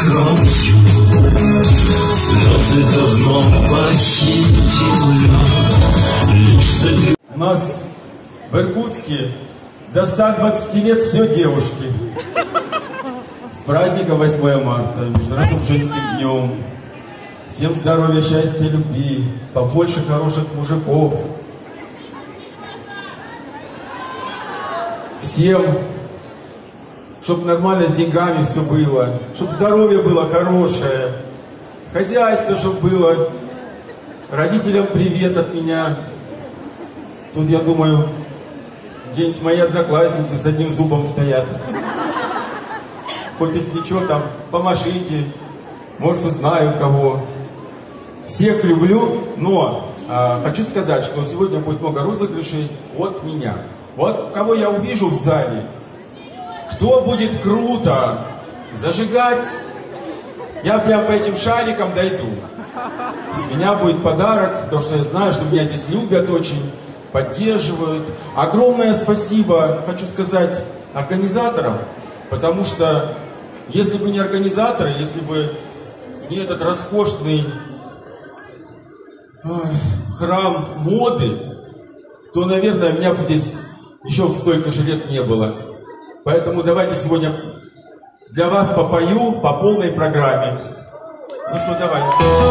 кровью, слезы давно похитили, лишь согрев. У нас в Иркутске до 120 лет все девушки. С праздником 8 марта, Международным женским днем. Всем здоровья, счастья, любви, побольше хороших мужиков. Всем, чтобы нормально с деньгами все было, чтобы здоровье было хорошее, хозяйство чтобы было. Родителям привет от меня. Тут, я думаю, где-нибудь мои одноклассницы с одним зубом стоят. Хоть если что, там, помашите, может, узнаю кого. Всех люблю, но хочу сказать, что сегодня будет много розыгрышей от меня. Вот кого я увижу в зале, кто будет круто зажигать, я прям по этим шарикам дойду. С меня будет подарок, потому что я знаю, что меня здесь любят очень, поддерживают. Огромное спасибо, хочу сказать, организаторам, потому что если бы не организаторы, если бы не этот роскошный храм моды, то, наверное, меня бы здесь еще столько же лет не было. Поэтому давайте сегодня для вас попою по полной программе. Ну что, давай.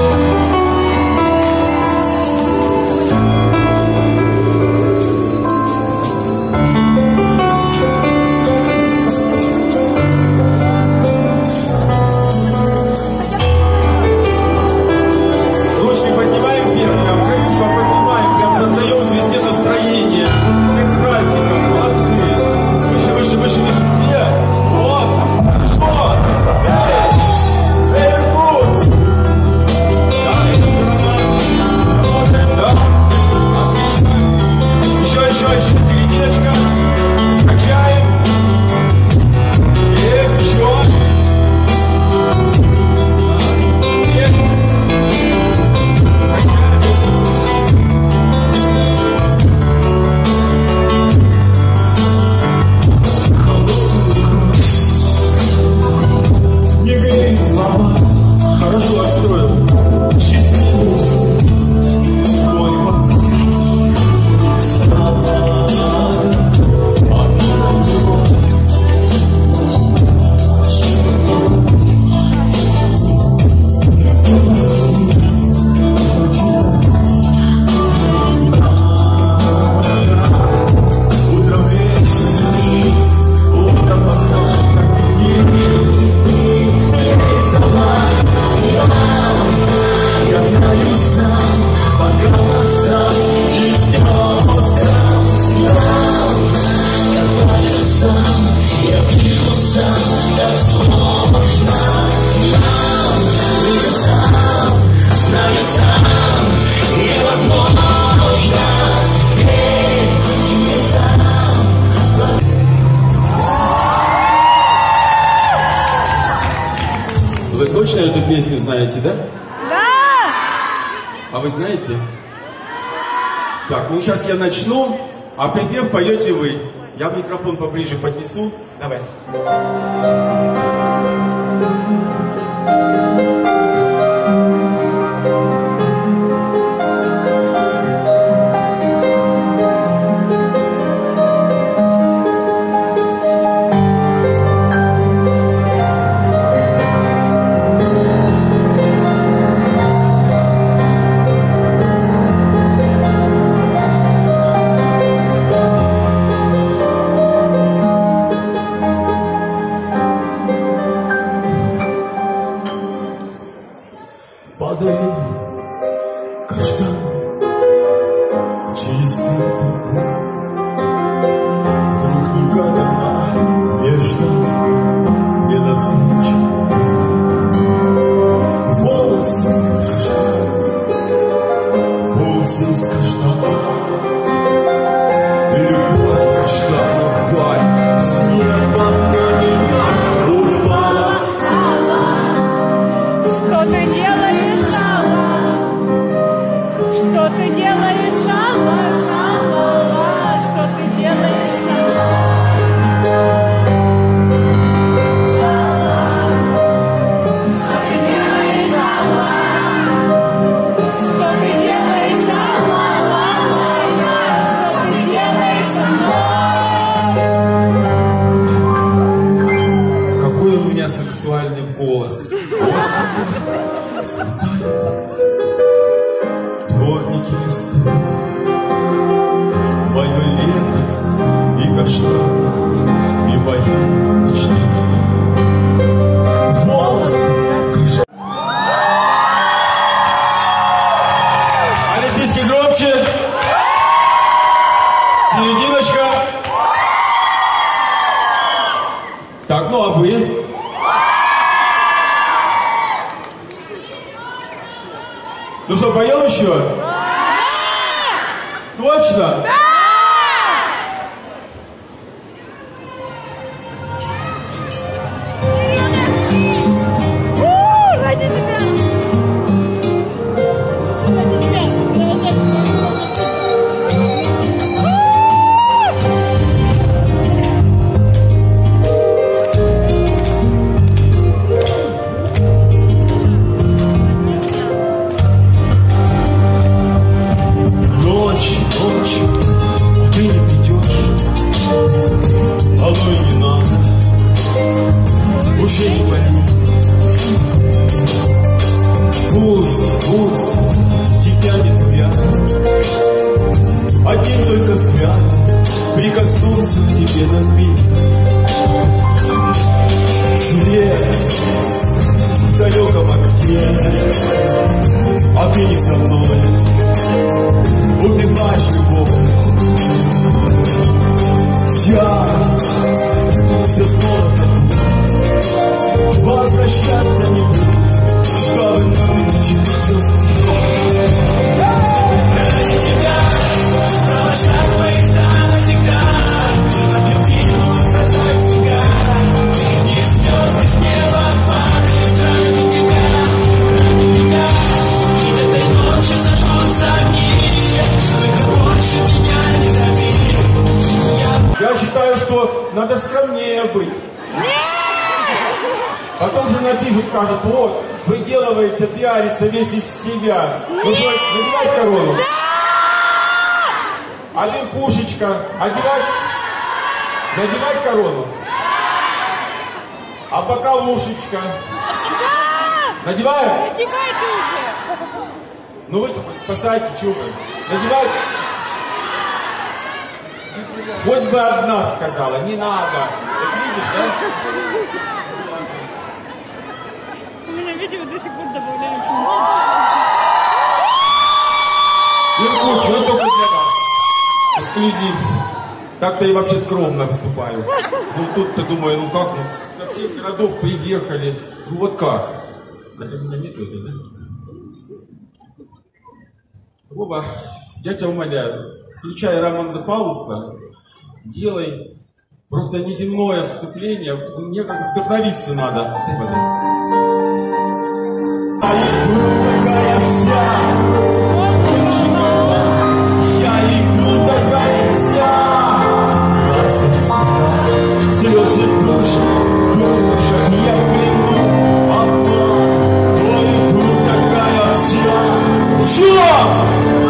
Вы точно эту песню знаете, да? Да! А вы знаете? Так, ну сейчас я начну, а припев поете вы. Я микрофон поближе поднесу. Давай. Падали каштаны в чистые пруды. Вдруг негаданно нежно мне навстречу волосы каштаны, волосы из каштана, любовь каштана, валь с неба на меня упала. Что ты делаешь, Алла? Что ты делаешь, Алла? Алла, что ты делаешь, Алла? еще? Точно? Ради тебя! Ради тебя! Провожать Ночью ты не придешь, а ну и не надо, уже не пойму. Пусть тебя не турят, одним только взгляд прикоснуться к тебе на спину. Свет в далеком окне, а ты не со мной, убиваешь любовь. Я все снова забыл, возвращаться не буду, чтобы нам не начаться. Ради тебя провожать поезда навсегда, от любви будут срастать снега, и звезды с неба падают ради тебя, и этой ночью зажгутся огни, только больше меня не зови. Я считаю, что надо скромнее быть. Потом же напишут, скажут, вот, выделывается, пиарится весь из себя. Ну что, надевать корону? А верхушечка, надевать корону? А боковушечка? Надеваем? Надевай тоже! Ну вы-то хоть спасайте, чего вы? Надевать? Хоть бы одна сказала, не надо. Вот видишь, да? У меня видео до сих пор добавляется. Иркутск, ну только для вас. Эксклюзив. Так-то я вообще скромно выступаю. Ну тут-то думаю, ну как, ну со всех городов приехали. Ну вот как? Так у меня нету это, да? Вова, я тебя умоляю, включай Рамонда Пауса, делай просто неземное вступление. Мне как вдохновиться надо. А иду такая вся, я иду такая вся, на сердце слезы душат, я в плену обман. А иду такая вся. В чем?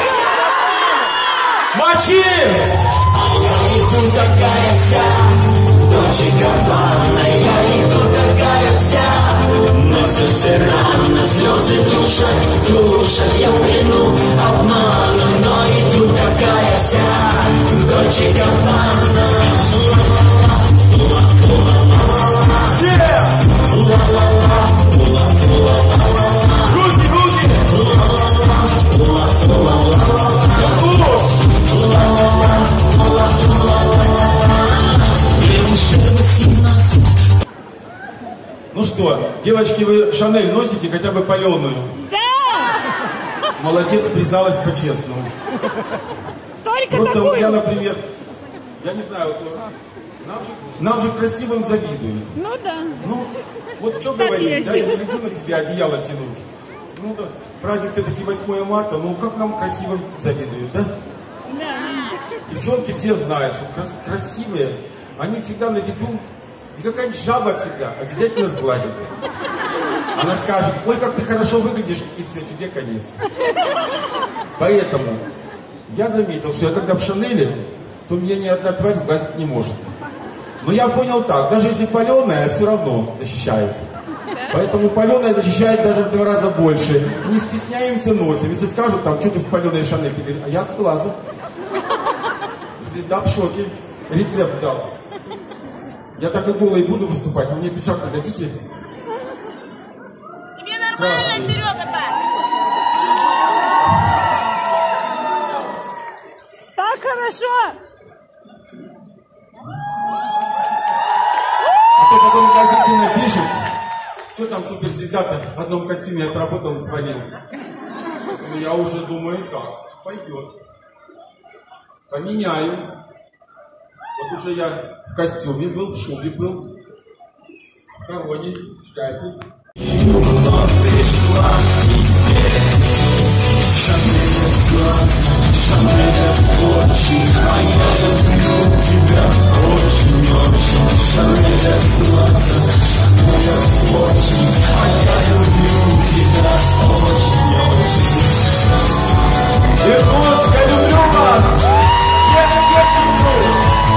Мочи! А я иду такая вся, Дольче Габбана, я иду такая вся, на сердце рано, слезы душат, я в плену обмана, но иду такая вся, Дольче Габбана. Руки, руки! Ну что, девочки, вы Шанель носите хотя бы паленую? Да! Молодец, призналась по-честному. Только Просто такую. я, например, я не знаю, нам же красивым завидуют. Ну да. Ну, вот что Так говорить, есть. да, я не люблю на себя одеяло тянуть. Ну да, праздник все-таки 8 марта, ну как нам красивым завидуют, да? Да. Девчонки все знают, что красивые, они всегда на виду, и какая-нибудь жаба всегда обязательно сглазит. Она скажет, ой, как ты хорошо выглядишь, и все, тебе конец. Поэтому я заметил, что я когда в Шанеле, то меня ни одна тварь сглазить не может. Но я понял так, даже если паленая, все равно защищает. Поэтому паленая защищает даже в 2 раза больше. Не стесняемся, носим. Если скажут, там, что ты в паленой Шанель, ты говоришь, а я от сглаза. Звезда в шоке. Рецепт дал. Я так и голый буду выступать. Вы мне пиджак дадите? Тебе нормально, Красный. Серега, так? Так хорошо. А то потом в газете напишут, что там суперзвезда-то в одном костюме отработал и свалил. Ну, я уже думаю, так, пойдет. Поменяю. Вот уже я в костюме был, в шубе был, в короне, в шляпе. Иркутск, я люблю вас! Всех люблю!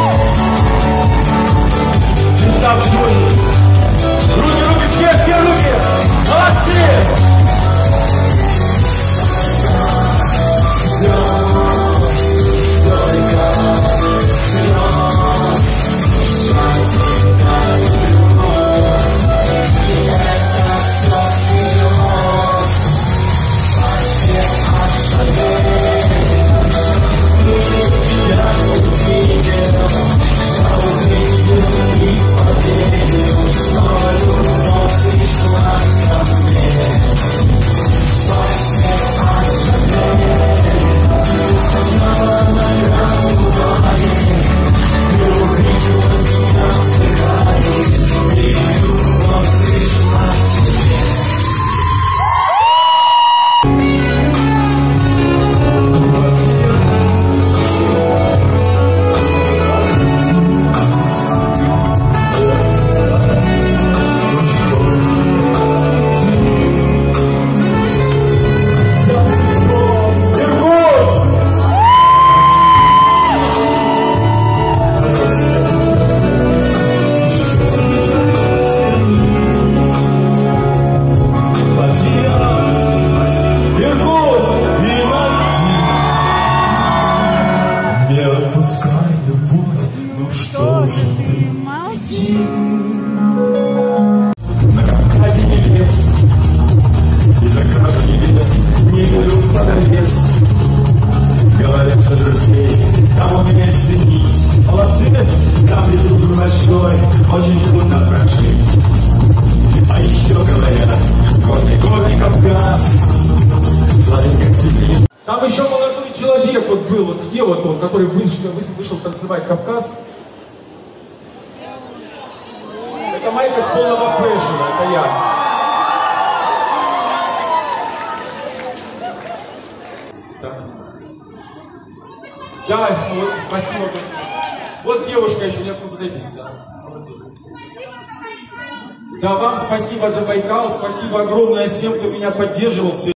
Так, руки, все руки! Молодцы! Очень трудно прожить. А еще говорят, горный Кавказ, сладенько теплее. Там еще молодой человек вот был, вот где вот он, который вышел танцевать Кавказ? Это Майка с полного фэшена, это я. Так. Да, вот, спасибо. Вот девушка еще, я подойди сюда. Да, вам спасибо за Байкал, спасибо огромное всем, кто меня поддерживал.